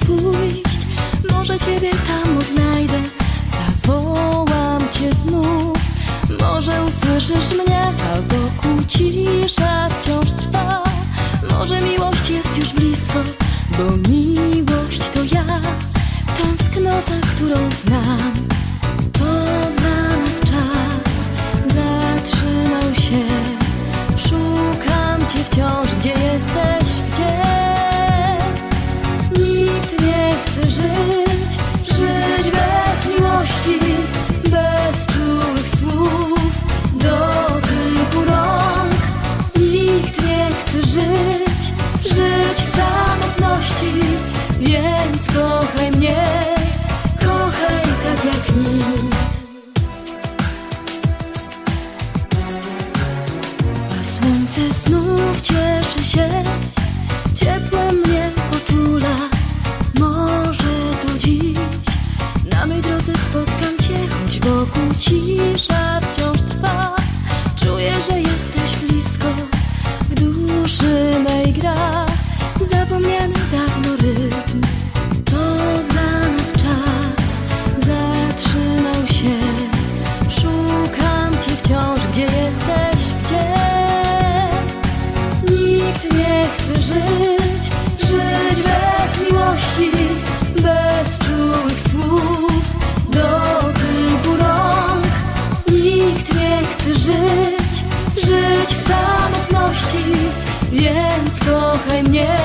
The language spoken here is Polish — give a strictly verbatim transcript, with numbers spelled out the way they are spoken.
pójść, może Ciebie tam odnajdę. Zawołam Cię znów, może usłyszysz mnie, a wokół cisza wciąż trwa. Może miłość jest już blisko, bo miłość to ja, tęsknota, którą znam. To dla nas czas zatrzymał się. Szukam Cię wciąż, gdzie jesteś, gdzie? Nikt nie chce żyć, żyć bez miłości, bez czułych słów, dotyku rąk. Nikt nie chce żyć, żyć w samotności, więc kochaj mnie, kochaj tak jak nikt. A słońce znów cieszy się, ciepłem mnie otula. Może to dziś na mej drodze spotkam Cię, choć wokół cisza wciąż trwa. Czuję, że jesteś blisko, w duszy mej gra zapomniany dawno rytm. To dla nas czas zatrzymał się. Szukam Cię wciąż, gdzie jesteś, gdzie? Nikt nie chce żyć, żyć bez miłości, bez czułych słów, dotyku rąk. Nikt nie chce żyć, żyć w samotności, więc kochaj mnie,